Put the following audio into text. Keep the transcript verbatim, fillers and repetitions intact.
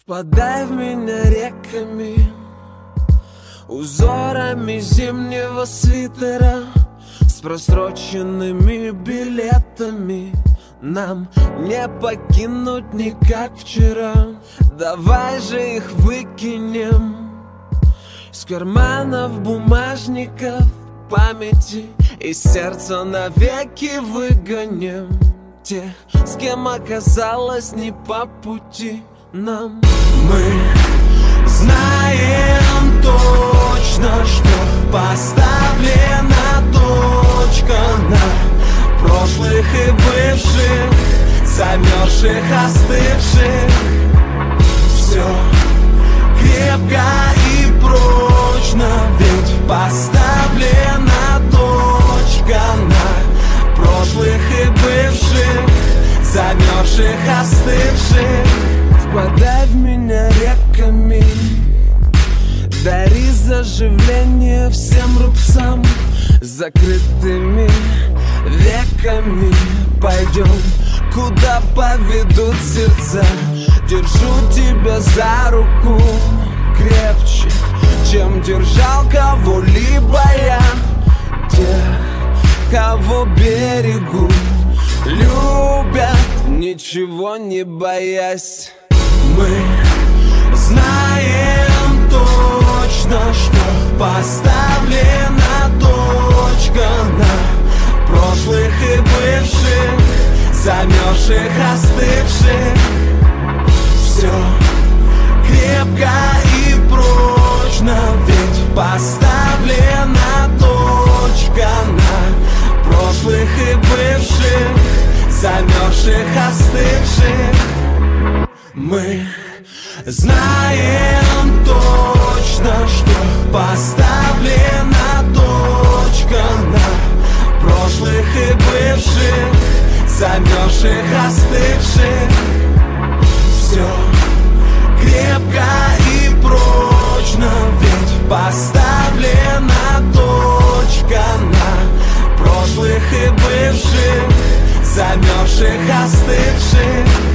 Впадай в меня реками, узорами зимнего свитера, с просроченными билетами. Нам не покинуть не как вчера. Давай же их выкинем с карманов бумажников памяти, и сердце навеки выгоним тех, с кем оказалось не по пути нам. Мы знаем точно, что поставлена точка на прошлых и бывших, замерзших, остывших. Все крепко и прочно, ведь поставлена точка на прошлых и бывших, замерзших, остывших. Впадай в меня реками, дари заживление всем рубцам, закрытыми веками. Пойдем, куда поведут сердца. Держу тебя за руку крепче, чем держал кого-либо я. Тех, кого берегу, любят, ничего не боясь. Мы знаем точно, что поставлена точка на прошлых и бывших, замерзших, остывших. Все крепко и прочно, ведь поставлена точка на прошлых и бывших, замерзших, остывших. Мы знаем точно, что поставлена точка на прошлых и бывших, замерзших, остывших. Все крепко и прочно, ведь поставлена точка на прошлых и бывших, замерзших, остывших.